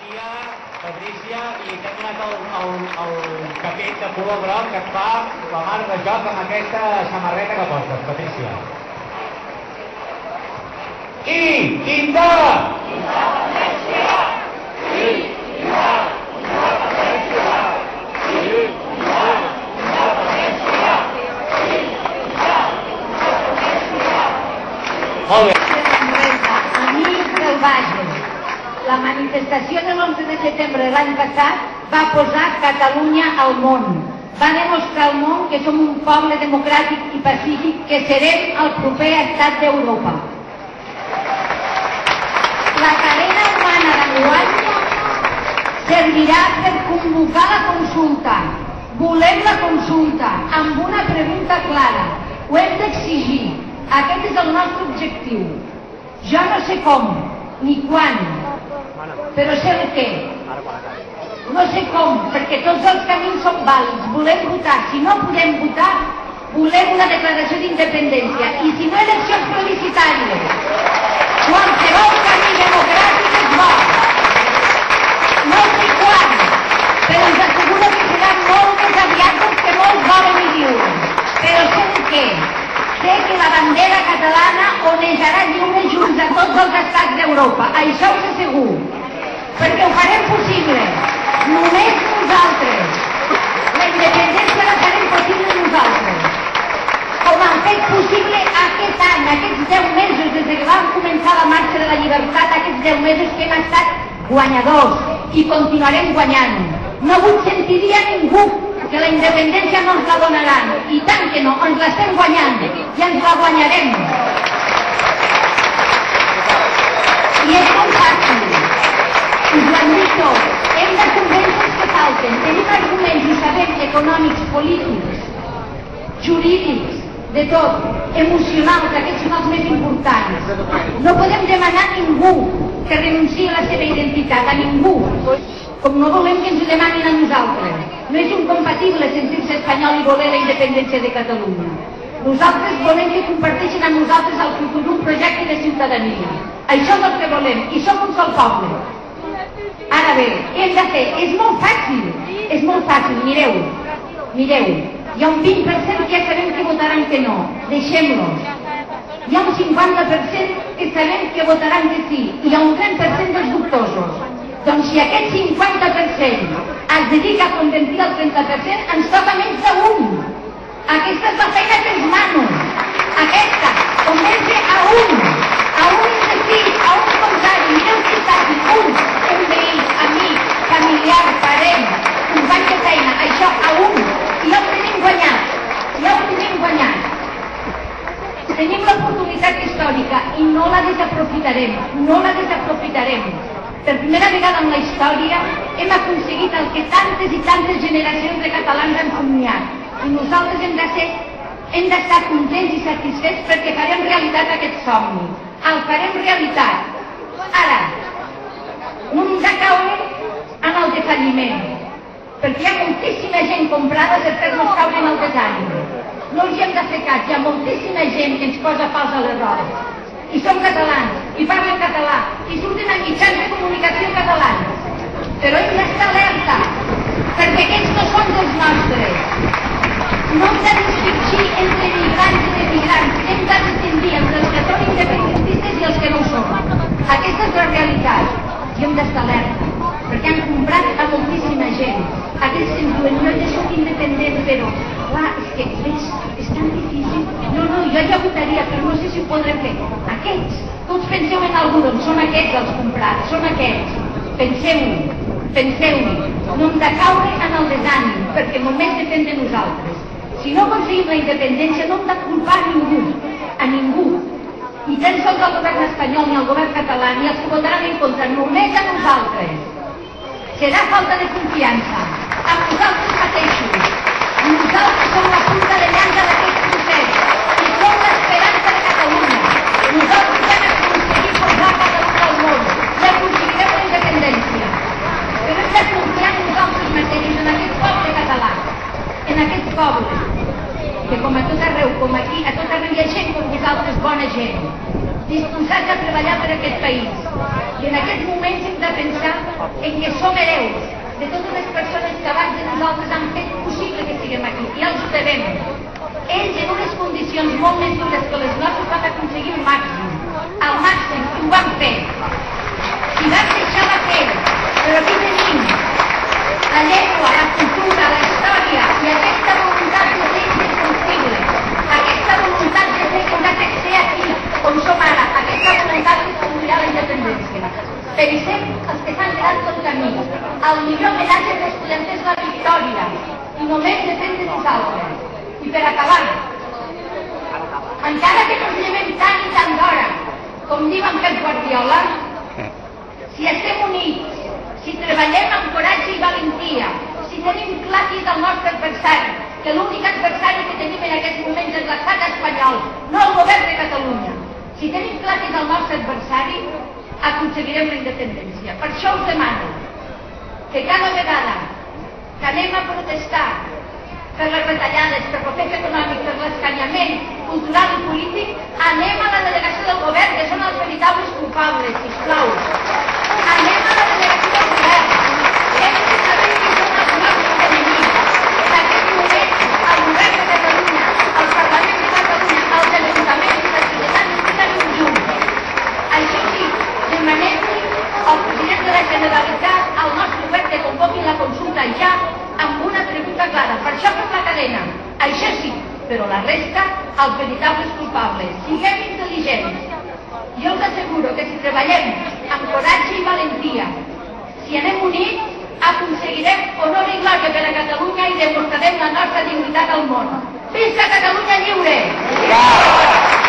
dia, Patrícia, i t'hem donat el capell de color groc que et fa la mar de joc amb aquesta samarreta que portes, Patrícia. Molt bé. Amics del Bages, la manifestació de l'11 de setembre de l'any passat va posar Catalunya al món. Va demostrar al món que som un poble democràtic i pacífic, que serem el proper estat d'Europa. La cadena humana d'enguany servirà per convocar la consulta. Volem la consulta amb una pregunta clara. Ho hem d'exigir. Aquest és el nostre objectiu. Jo no sé com, ni quan, però sé el què. No sé com, perquè tots els camins són vàlids. Volem votar. Si no podem votar, volem una declaració d'independència. I si no, eleccions plebiscitàries. Qualsevol camí democràtic és bo. No sé quan, però ens asseguro que serà molt més aviat del que molts volen i diuen. Però sé el què. Sé que la bandera catalana onejarà lliure junts a tots els estats d'Europa. Això ho sé segur. Perquè ho farem possible. Només nosaltres. La independència la farem possible nosaltres. Com han fet possible aquest any, aquests 10 mesos, des que vam començar la marxa de la llibertat, aquests 10 mesos que hem estat guanyadors i continuarem guanyant. No vull sentir dir a ningú que la independència no ens la donaran. I tant que no, ens l'estem guanyant i ens la guanyarem. I és molt fàcil. Us ho han dit tot. Hem de convèncer els que falten. Tenim arguments, ho sabem, econòmics, polítics, jurídics, de tot, emocionals, aquests són els més importants. No podem demanar a ningú que renunciï a la seva identitat, a ningú. Com no volem que ens ho demanin a nosaltres. No és incompatible sentir-se espanyol i voler la independència de Catalunya. Nosaltres volem que comparteixin amb nosaltres el futur un projecte de ciutadania. Això és el que volem, i som un sol poble. Ara bé, què hem de fer? És molt fàcil, mireu. Hi ha un 20% que ja sabem que votaran que no, deixem-los. Hi ha un 50% que sabem que votaran que sí, i hi ha un 30% dels dubtosos. Doncs si aquest 50% es dedica a convertir el 30%, ens toca menys d'un. Aquesta és la feina que ens mano. Aquesta, convèncer a un indecís, a un contrari, mireu si taqui, un veí, amic, familiar, parent, company de feina, això a un. I ja ho tenim guanyat. Tenim l'oportunitat històrica i no la desaprofitarem. Per primera vegada en la història hem aconseguit el que tantes i tantes generacions de catalans han somniat. I nosaltres hem d'estar contents i satisfets perquè farem realitat aquest somni. El farem realitat. Ara, no hem de caure en el defalliment, perquè hi ha moltíssima gent comprada per fer-nos caure en el desànim. No els hem de fer cas, hi ha moltíssima gent que ens posa pals a les rodes. I som catalans, i parlen català, i surten a mitjans de comunicació catalans. Però hem d'estar alerta, perquè aquests no són dels nostres. No hem de distingir entre migrants i emigrants, hem de distingir entre els que són independentistes i els que no ho són. Aquesta és la realitat, i hem d'estar alerta, perquè han comprat a moltíssima gent. Aquells que ens diuen, jo soc independent, però, clar, és que és tan difícil. No, jo ja votaria, però no sé si ho podrem fer. Aquests, tots penseu en algú, doncs són aquests els comprats, són aquests. Penseu-hi. No hem de caure en el desànim, perquè només depèn de nosaltres. Si no aconseguim la independència, no hem de culpar a ningú. I tan sols el govern espanyol ni el govern català ni els que votaran en contra, només a nosaltres. Serà falta de confiança amb nosaltres mateixos. Nosaltres som la punta de llança d'aquest procés i som l'esperança de Catalunya. Nosaltres hem aconseguit posar Catalunya al món i aconseguirem la independència. Però hem de confiar en nosaltres mateixos, en aquest poble català, en aquest poble, que com a tot arreu, com aquí, a tot arreu hi ha gent com vosaltres, bona gent, disposats a treballar per aquest país. I en aquests moments hem de pensar en que som hereus de totes les persones que abans de nosaltres han fet possible que siguem aquí, i els ho devem. Ells, en unes condicions molt més dures que les nostres, van aconseguir el màxim, i ho van fer. Si van deixar la fer, però aquí tenim la llengua, la cultura, la història i aquesta voluntat de ser indestructible, aquesta voluntat de ser que de ser aquí, on som ara, aquesta voluntat de construir la independència. Pensem els que s'han quedat pel camí. El millor homenatge que es podem fer és la victòria, i només depèn de nosaltres. I per acabar, encara que nos llevem tant i tant d'hora, com diu en Pep Guardiola, si estem units, si treballem amb coratge i valentia, si tenim clar qui és el nostre adversari, que l'únic adversari que tenim en aquests moments és l'estat espanyol, no el govern de Catalunya, si tenim clar qui és el nostre adversari, aconseguirem la independència. Per això us demano que cada vegada que anem a protestar per les retallades, per l'ofec econòmic, per l'escanyament cultural i polític, anem a la delegació del govern, que són els veritables culpables, sisplau. Anem a la delegació del govern. Hem de saber qui són els nostres enemics. En aquest moment, el govern de Catalunya, el Parlament de Catalunya, els ajuntaments i la societat estan junts. Això sí, demanem-li al president de la Generalitat, al nostre govern, que convoquin la consulta ja amb una pregunta clara. Per això fem la cadena. Això sí, però la resta, els veritables culpables. Siguem intel·ligents. Jo us asseguro que si treballem amb coratge i valentia, si anem units, aconseguirem honor i glòria per a Catalunya i demostrarem la nostra dignitat al món. Visca Catalunya lliure!